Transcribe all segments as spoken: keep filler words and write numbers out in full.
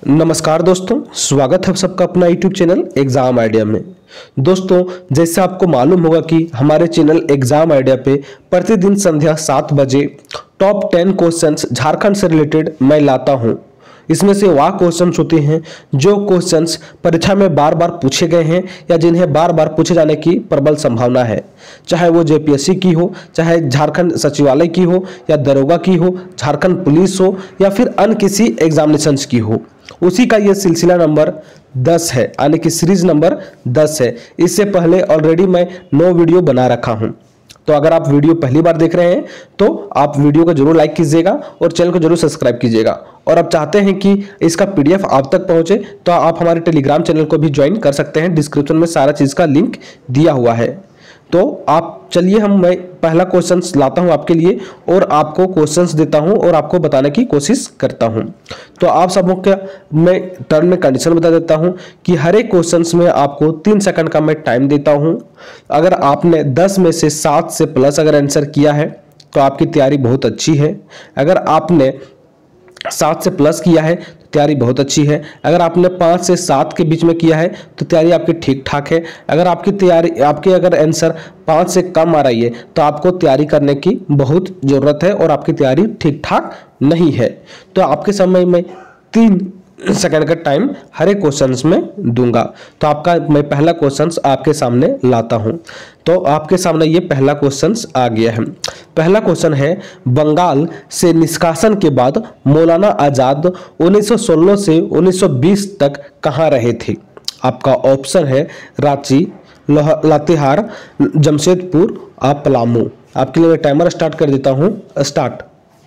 नमस्कार दोस्तों, स्वागत है सबका अपना यूट्यूब चैनल एग्जाम आइडिया में। दोस्तों, जैसे आपको मालूम होगा कि हमारे चैनल एग्जाम आइडिया पे प्रतिदिन संध्या सात बजे टॉप टेन क्वेश्चंस झारखंड से रिलेटेड मैं लाता हूं। इसमें से वह क्वेश्चंस होते हैं जो क्वेश्चंस परीक्षा में बार बार पूछे गए हैं या जिन्हें बार बार पूछे जाने की प्रबल संभावना है, चाहे वो जेपीएससी की हो, चाहे झारखंड सचिवालय की हो या दरोगा की हो, झारखंड पुलिस हो या फिर अन्य किसी एग्जामिनेशंस की हो। उसी का ये सिलसिला नंबर दस है, यानी कि सीरीज नंबर दस है। इससे पहले ऑलरेडी मैं नौ वीडियो बना रखा हूं, तो अगर आप वीडियो पहली बार देख रहे हैं तो आप वीडियो को जरूर लाइक कीजिएगा और चैनल को जरूर सब्सक्राइब कीजिएगा। और आप चाहते हैं कि इसका पीडीएफ आप तक पहुंचे तो आप हमारे टेलीग्राम चैनल को भी ज्वाइन कर सकते हैं। डिस्क्रिप्शन में सारा चीज़ का लिंक दिया हुआ है। तो आप चलिए, हम मैं पहला क्वेश्चन लाता हूं आपके लिए और आपको क्वेश्चंस देता हूं और आपको बताने की कोशिश करता हूं। तो आप सबों का मैं टर्न में कंडीशन बता देता हूं कि हर एक क्वेश्चंस में आपको तीन सेकंड का मैं टाइम देता हूं। अगर आपने दस में से सात से प्लस अगर आंसर किया है तो आपकी तैयारी बहुत अच्छी है। अगर आपने सात से प्लस किया है तो तैयारी बहुत अच्छी है। अगर आपने पाँच से सात के बीच में किया है तो तैयारी आपकी ठीक ठाक है। अगर आपकी तैयारी आपके अगर आंसर पाँच से कम आ रही है तो आपको तैयारी करने की बहुत ज़रूरत है और आपकी तैयारी ठीक ठाक नहीं है। तो आपके समय में तीन सेकंड का टाइम हर एक क्वेश्चंस में दूंगा। तो आपका मैं पहला क्वेश्चंस आपके सामने लाता हूं। तो आपके सामने ये पहला क्वेश्चंस आ गया है। पहला क्वेश्चन है, बंगाल से निष्कासन के बाद मौलाना आजाद उन्नीस सौ सोलह से उन्नीस सौ बीस तक कहां रहे थे? आपका ऑप्शन है रांची, लातेहार, जमशेदपुर, आप पलामू। आपके लिए मैं टाइमर स्टार्ट कर देता हूं। स्टार्ट।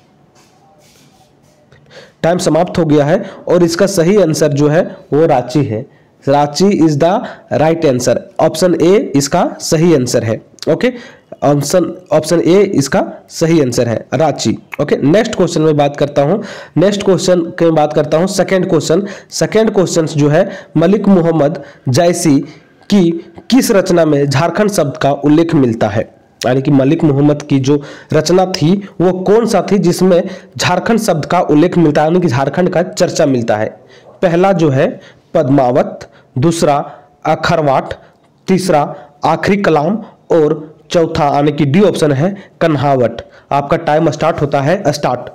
टाइम समाप्त हो गया है और इसका सही आंसर जो है वो रांची है। Ranchi is the right answer. Option A इसका सही आंसर है। ओके, ऑप्शन ऑप्शन ए इसका सही आंसर है, रांची। ओके, नेक्स्ट क्वेश्चन में बात करता हूं। नेक्स्ट क्वेश्चन की बात करता हूं सेकंड क्वेश्चन। सेकंड क्वेश्चन जो है, मलिक मोहम्मद जैसी की किस रचना में झारखंड शब्द का उल्लेख मिलता है? यानी कि मलिक मोहम्मद की जो रचना थी वो कौन सा थी जिसमें झारखंड शब्द का उल्लेख मिलता है, यानी कि झारखंड का चर्चा मिलता है? पहला जो है पद्मावत, दूसरा अखरवाट, तीसरा आखिरी कलाम और चौथा यानी कि डी ऑप्शन है कन्हावट। आपका टाइम स्टार्ट होता है। स्टार्ट।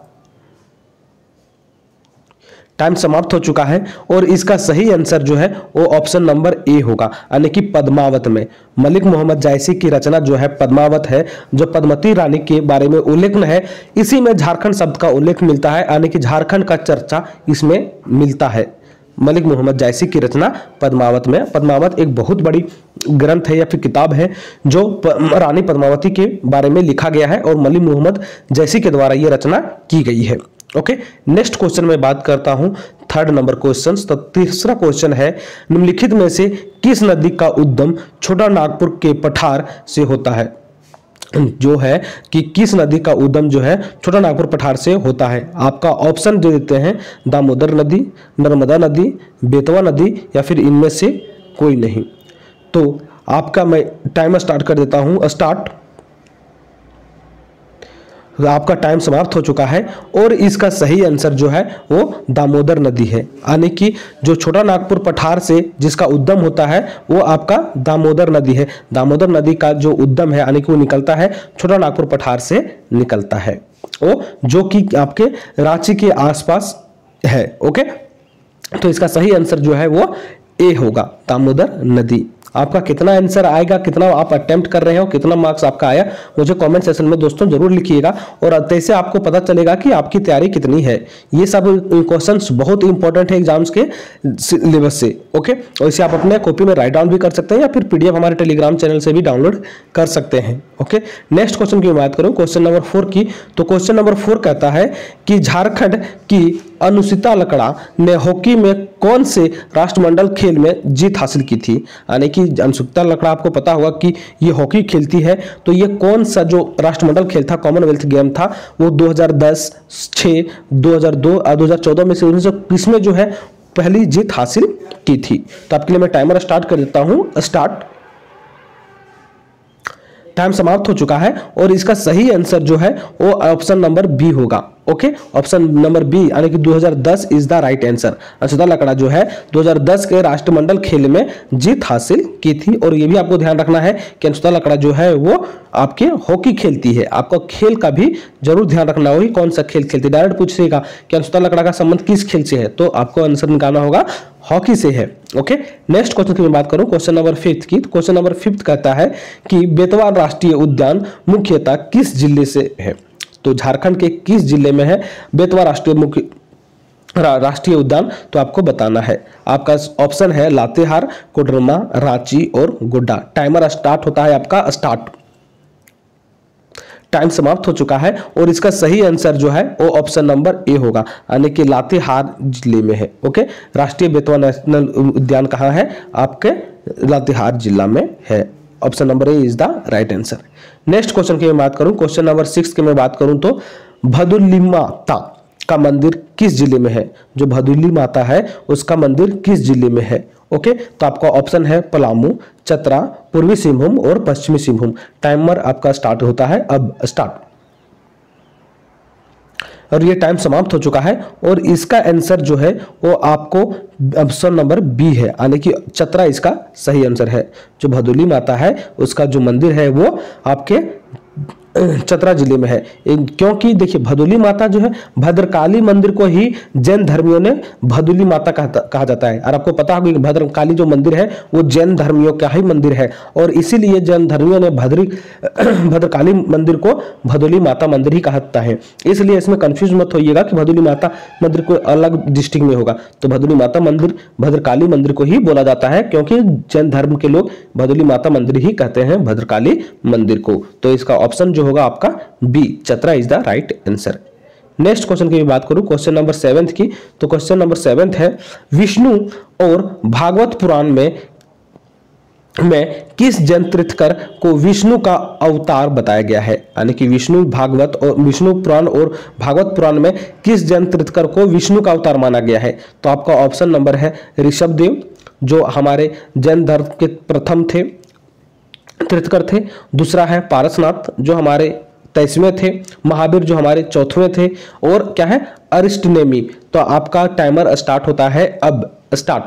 टाइम समाप्त हो चुका है और इसका सही आंसर जो है वो ऑप्शन नंबर ए होगा, यानी कि पद्मावत में। मलिक मोहम्मद जैसी की रचना जो है पद्मावत है, जो पद्मती रानी के बारे में उल्लेख है। इसी में झारखंड शब्द का उल्लेख मिलता है, यानी कि झारखंड का चर्चा इसमें मिलता है। मलिक मोहम्मद जैसी की रचना पद्मावत में। पद्मावत एक बहुत बड़ी ग्रंथ है या फिर किताब है जो रानी पद्मावती के बारे में लिखा गया है और मलिक मोहम्मद जैसी के द्वारा यह रचना की गई है। ओके, नेक्स्ट क्वेश्चन में बात करता हूं थर्ड नंबर क्वेश्चन। तो तीसरा क्वेश्चन है, निम्नलिखित में से किस नदी का उद्गम छोटा नागपुर के पठार से होता है? जो है कि किस नदी का उद्गम जो है छोटा नागपुर पठार से होता है? आपका ऑप्शन दे देते हैं, दामोदर नदी, नर्मदा नदी, बेतवा नदी या फिर इनमें से कोई नहीं। तो आपका मैं टाइमर स्टार्ट कर देता हूं। स्टार्ट। आपका टाइम समाप्त हो चुका है और इसका सही आंसर जो है वो दामोदर नदी है, यानी कि जो छोटा नागपुर पठार से जिसका उद्गम होता है वो आपका दामोदर नदी है। दामोदर नदी का जो उद्गम है यानी कि वो निकलता है छोटा नागपुर पठार से निकलता है, वो जो कि आपके रांची के आसपास है। ओके, तो इसका सही आंसर जो है वो ए होगा, दामोदर नदी। आपका कितना आंसर आएगा, कितना आप अटेम्प्ट कर रहे हो, कितना मार्क्स आपका आया, मुझे कमेंट सेक्शन में दोस्तों जरूर लिखिएगा और तैसे आपको पता चलेगा कि आपकी तैयारी कितनी है। ये सब क्वेश्चंस बहुत इंपॉर्टेंट है एग्जाम्स के सिलेबस से। ओके, और इसे आप अपने कॉपी में राइट डाउन भी कर सकते हैं या फिर पीडीएफ हमारे टेलीग्राम चैनल से भी डाउनलोड कर सकते हैं। ओके, नेक्स्ट क्वेश्चन की बात करूं, क्वेश्चन नंबर फोर की। तो क्वेश्चन नंबर फोर कहता है कि झारखंड की अनुसिता लकड़ा ने हॉकी में कौन से राष्ट्रमंडल खेल में जीत हासिल की थी? यानी कि अनुसिता लकड़ा आपको पता होगा कि ये हॉकी खेलती है, तो ये कौन सा जो राष्ट्रमंडल खेल था, कॉमनवेल्थ गेम था, वो दो हज़ार दस, छह, दो हज़ार दो, दो हज़ार चौदह में से उन्नीस सौ बीस में जो है पहली जीत हासिल की थी। तो आपके लिए मैं टाइमर स्टार्ट कर देता हूं। स्टार्ट। टाइम समाप्त हो चुका है और इसका सही आंसर जो है वो ऑप्शन नंबर बी होगा, ओके, ऑप्शन नंबर बी यानी कि दो हज़ार दस is the right answer. Anshuta Lakra जो है दो हज़ार दस के राष्ट्रमंडल खेल में जीत हासिल की थी। और ये भी आपको ध्यान रखना है कि अंशुता लकड़ा जो है वो आपके हॉकी खेलती है। आपको खेल का भी जरूर ध्यान रखना होगी, कौन सा खेल खेलती है। डायरेक्ट पूछेगा कि अंशुता लकड़ा का संबंध किस खेल से है, तो आपको आंसर निकालना होगा हॉकी से है। ओके, नेक्स्ट क्वेश्चन की मैं बात करूं, क्वेश्चन नंबर फिफ्थ की। क्वेश्चन नंबर फिफ्थ कहता है कि बेतवा राष्ट्रीय उद्यान मुख्यतः किस जिले से है। तो झारखंड के किस जिले में है बेतवा राष्ट्रीय मुख्य रा, राष्ट्रीय उद्यान, तो आपको बताना है। आपका ऑप्शन है लातेहार, कोडरमा, रांची और गोड्डा। टाइमर स्टार्ट होता है आपका स्टार्ट। टाइम समाप्त हो चुका है और इसका सही आंसर जो है वो ऑप्शन नंबर ए होगा, यानी कि लातेहार जिले में है। ओके, राष्ट्रीय बेतवा नेशनल उद्यान कहाँ है, आपके लातेहार जिला में है। Option number A is the right answer. Next question की मैं बात करूं, क्वेश्चन नंबर सिक्स की मैं बात करूं तो भदुली माता का मंदिर किस जिले में है। जो भदुली माता है उसका मंदिर किस जिले में है। ओके, तो आपका ऑप्शन है पलामू, चतरा, पूर्वी सिंहभूम और पश्चिमी सिंहभूम। टाइमर आपका स्टार्ट होता है अब स्टार्ट, और ये टाइम समाप्त हो चुका है। और इसका आंसर जो है वो आपको ऑप्शन नंबर बी है, यानी कि चतरा इसका सही आंसर है। जो भदुली माता है उसका जो मंदिर है वो आपके चतरा जिले में है। क्योंकि देखिए भदुली माता जो है भद्रकाली मंदिर को ही जैन धर्मियों ने भदुली माता कहा जाता है। और आपको पता होगा कि भद्रकाली जो मंदिर है वो जैन धर्मियों का ही मंदिर है, और इसीलिए जैन धर्मियों ने भद्री भद्रकाली मंदिर को भदुली माता मंदिर ही कहता है। इसलिए इसमें कंफ्यूज मत होइएगा कि भदुली माता मंदिर कोई अलग डिस्ट्रिक्ट में होगा। तो भदुली माता मंदिर भद्रकाली मंदिर को ही बोला जाता है, क्योंकि जैन धर्म के लोग भदुली माता मंदिर ही कहते हैं भद्रकाली मंदिर को। तो इसका ऑप्शन होगा आपका B, Chatra is the right answer. Next question की बात करूं, क्वेश्चन नंबर सेवेंथ की। तो क्वेश्चन नंबर सेवेंथ है विष्णु और भागवत पुराण में में किस जैन तीर्थकर को विष्णु का अवतार बताया गया है। यानी कि विष्णु भागवत और विष्णु पुराण और भागवत पुराण में किस जैन तीर्थकर को विष्णु का अवतार माना गया है। तो आपका ऑप्शन नंबर है ऋषभदेव, जो हमारे जैन धर्म के प्रथम थे तीर्थकर थे। दूसरा है पारसनाथ, जो हमारे तेईसवें थे। महावीर जो हमारे चौथवें थे। और क्या है अरिष्टनेमी। तो आपका टाइमर स्टार्ट होता है अब स्टार्ट।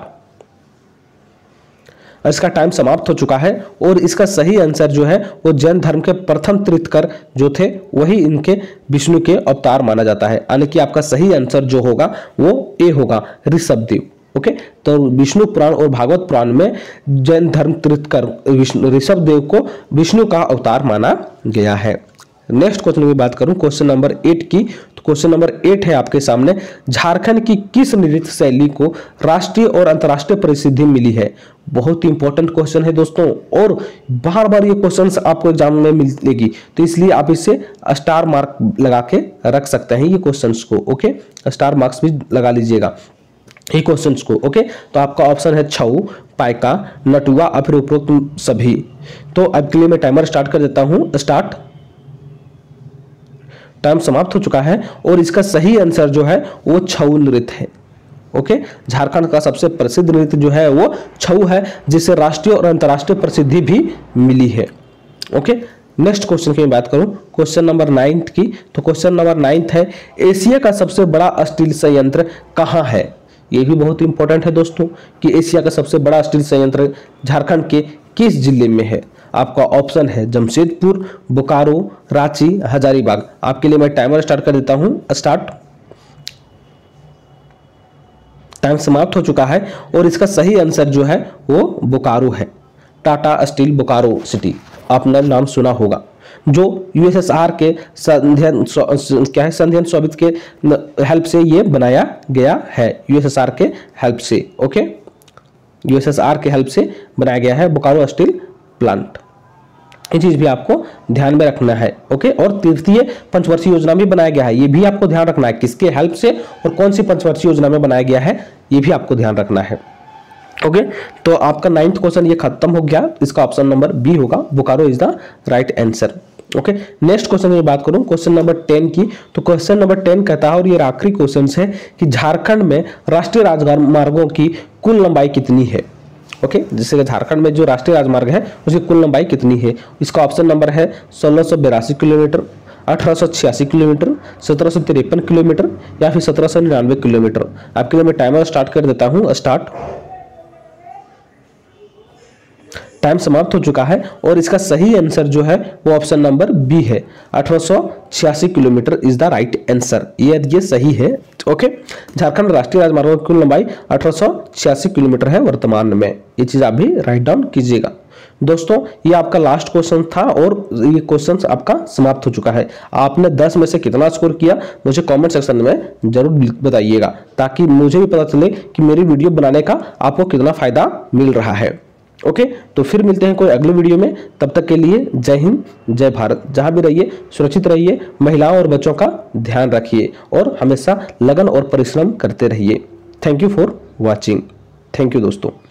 इसका टाइम समाप्त हो चुका है और इसका सही आंसर जो है वो जैन धर्म के प्रथम तीर्थकर जो थे वही इनके विष्णु के अवतार माना जाता है। यानी कि आपका सही आंसर जो होगा वो ए होगा, ऋषभदेव। ओके, तो विष्णु पुराण और भागवत पुराण में जैन धर्म तीर्थकर ऋषभदेव को विष्णु का अवतार माना गया है। नेक्स्ट क्वेश्चन की बात करूं, क्वेश्चन नंबर एट की। तो क्वेश्चन नंबर एट है आपके सामने, झारखंड की किस नृत्य शैली को राष्ट्रीय और अंतर्राष्ट्रीय प्रसिद्धि मिली है। बहुत ही इंपॉर्टेंट क्वेश्चन है दोस्तों, और बार बार ये क्वेश्चंस आपको एग्जाम में मिलेगी, तो इसलिए आप इसे स्टार मार्क लगा के रख सकते हैं ये क्वेश्चंस को। ओके, स्टार मार्क्स भी लगा लीजिएगा ये क्वेश्चंस को। ओके, तो आपका ऑप्शन है छऊ, पाइका, नटुआ और फिर उपरोक्त सभी। तो अब के लिए मैं टाइमर स्टार्ट कर देता हूं, स्टार्ट। टाइम समाप्त हो चुका है और इसका सही आंसर जो है वो छऊ नृत्य है। ओके, झारखंड का सबसे प्रसिद्ध नृत्य जो है वो छऊ है, जिसे राष्ट्रीय और अंतर्राष्ट्रीय प्रसिद्धि भी मिली है। ओके, नेक्स्ट क्वेश्चन की बात करूं, क्वेश्चन नंबर नाइन्थ की। तो क्वेश्चन नंबर नाइन्थ है, एशिया का सबसे बड़ा स्टील संयंत्र कहां है। ये भी बहुत इंपॉर्टेंट है दोस्तों कि एशिया का सबसे बड़ा स्टील संयंत्र झारखंड के किस जिले में है। आपका ऑप्शन है जमशेदपुर, बोकारो, रांची, हजारीबाग। आपके लिए मैं टाइमर स्टार्ट कर देता हूं, स्टार्ट। टाइम समाप्त हो चुका है और इसका सही आंसर जो है वो बोकारो है। टाटा स्टील बोकारो सिटी, आपने नाम सुना होगा, जो यूएसएसआर के संध्यन क्या है संध्यन सोवियत के हेल्प से ये बनाया गया है। यूएसएसआर के हेल्प से, ओके, यूएसएसआर के हेल्प से बनाया गया है बोकारो स्टील प्लांट। ये चीज भी आपको ध्यान में रखना है। ओके, और तृतीय पंचवर्षीय योजना भी बनाया गया है, ये भी आपको ध्यान रखना है किसके हेल्प से और कौन सी पंचवर्षीय योजना में बनाया गया है, ये भी आपको ध्यान रखना है। ओके, तो आपका नाइन्थ क्वेश्चन ये खत्म हो गया। इसका ऑप्शन नंबर बी होगा, Bokaro is the right answer. Okay, next question की बात करूं, क्वेश्चन नंबर टेन की। तो क्वेश्चन नंबर टेन कहता है, और ये आखिरी क्वेश्चन है कि झारखंड में राष्ट्रीय राजमार्गों की कुल लंबाई कितनी है। ओके, जैसे झारखंड में जो राष्ट्रीय राजमार्ग है उसकी कुल लंबाई कितनी है। इसका ऑप्शन नंबर है सोलह सौ बिरासी किलोमीटर, अठारह सौ छियासी किलोमीटर, सत्रह सौ तिरपन किलोमीटर या फिर सत्रह सौ निन्यानवे किलोमीटर। आपके लिए मैं टाइमर स्टार्ट कर देता हूं। स्टार्ट। टाइम समाप्त हो चुका है और इसका सही आंसर जो है वो ऑप्शन नंबर बी है, अठारह सौ छियासी kilometre is the right answer. ये ये सही है। ओके, झारखंड राष्ट्रीय राजमार्गों की कुल लंबाई अठारह सौ छियासी किलोमीटर है वर्तमान में। ये चीज आप भी राइट डाउन कीजिएगा। दोस्तों, ये आपका लास्ट क्वेश्चन था और ये क्वेश्चन आपका समाप्त हो चुका है। आपने दस में से कितना स्कोर किया मुझे कमेंट सेक्शन में जरूर बताइएगा, ताकि मुझे भी पता चले कि मेरी वीडियो बनाने का आपको कितना फायदा मिल रहा है। ओके, तो फिर मिलते हैं कोई अगले वीडियो में। तब तक के लिए जय हिंद, जय भारत। जहां भी रहिए सुरक्षित रहिए, महिलाओं और बच्चों का ध्यान रखिए और हमेशा लगन और परिश्रम करते रहिए। Thank you for watching. Thank you दोस्तों।